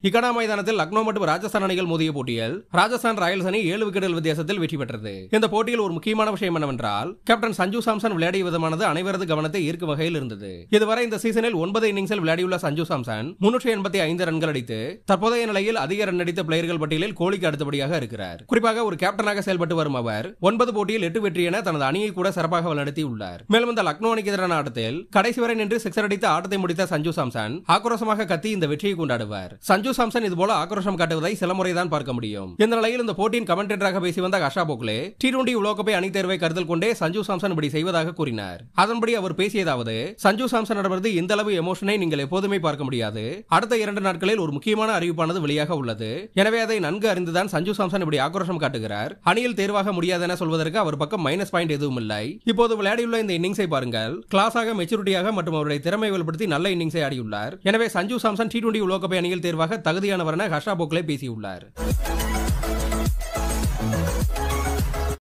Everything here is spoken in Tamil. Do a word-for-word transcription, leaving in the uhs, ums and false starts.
இக்கனா மைதானத்தில் லக்னோ மற்றும் ராஜஸ்தான் அணிகள் மோதிய போட்டியில் ராஜஸ்தான் ராயல்ஸ் அணி ஏழு விக்கெட்டுகள் வித்தியாசத்தில் வெற்றி பெற்றது. இந்த போட்டியில் ஒரு முக்கியமான விஷயம் என்னவென்றால் கேப்டன் சஞ்சு சாம்சன் விளையாடிய விதமானது அனைவரது கவனத்தை ஈர்க்கும் வகையில் இருந்தது. இதுவரை இந்த சீசனில் ஒன்பது இன்னிங்ஸில் விளையாடியுள்ள சஞ்சு சாம்சன் முன்னூற்று எண்பத்தி ஐந்து ரன்கள் அடித்து தற்போதைய நிலையில் அதிக ரன் அடித்த பிளேயர்கள் பட்டியலில் கோலிக்கு அடுத்தபடியாக இருக்கிறார். குறிப்பாக ஒரு கேப்டனாக செயல்பட்டு வரும் அவர் ஒன்பது போட்டியில் எட்டு வெற்றி என தனது அணியை கூட சிறப்பாக வழிநடத்தி உள்ளார். மேலும் இந்த லக்னோ அணிக்கு எதிரான ஆட்டத்தில் கடைசி வரை நின்று சிக்ஸர் அடித்து ஆட்டத்தை முடித்த சஞ்சு சாம்சன் ஆக்ரோஷமாக கத்தி இந்த வெற்றியை கொண்டாடுவார். சஞ்சு சாம்சன் இதுபோல ஆக்ரோஷம் காட்டுவதை சில முறைதான் பார்க்க முடியும். இந்த நிலையில் இந்த போட்டியின் கமெண்டேட்டராக பேசி வந்த ஹர்ஷா போக்லே டி டுவெண்டி உலகக்கோப்பை அணி தேர்வை கருத்தில் கொண்டே சஞ்சு சாம்சன் இப்படி செய்வதாக கூறினார். அதன்படி அவர் பேசியதாவது, சஞ்சு சாம்சனிடமிருந்து இந்த அளவு எமோஷனை நீங்கள் எப்போதுமே பார்க்க முடியாது. அடுத்த இரண்டு நாட்களில் ஒரு முக்கியமான அறிவிப்பானது வெளியாக உள்ளது. எனவே அதை நன்கு அறிந்துதான் சஞ்சு சாம்சன் இப்படி ஆக்ரோஷம் காட்டுகிறார். அணியில் தேர்வாக முடியாது என சொல்வதற்கு அவர் பக்கம் மைனஸ் பாயிண்ட் எதுவும் இல்லை. இப்போது விளையாடியுள்ள இந்த இன்னிங்ஸை பாருங்கள். கிளாஸாக, மெச்சூரிட்டியாக மற்றும் அவருடைய திறமை வெளிப்படுத்தி நல்ல இன்னிங்ஸை ஆடியுள்ளார். எனவே சஞ்சு சாம்சன் டி டுவெண்டி உலகக்கோப்பை அணியில் தேர்வாக தகுதியானவர் என ஹர்ஷா போக்லே பேசியுள்ளார்.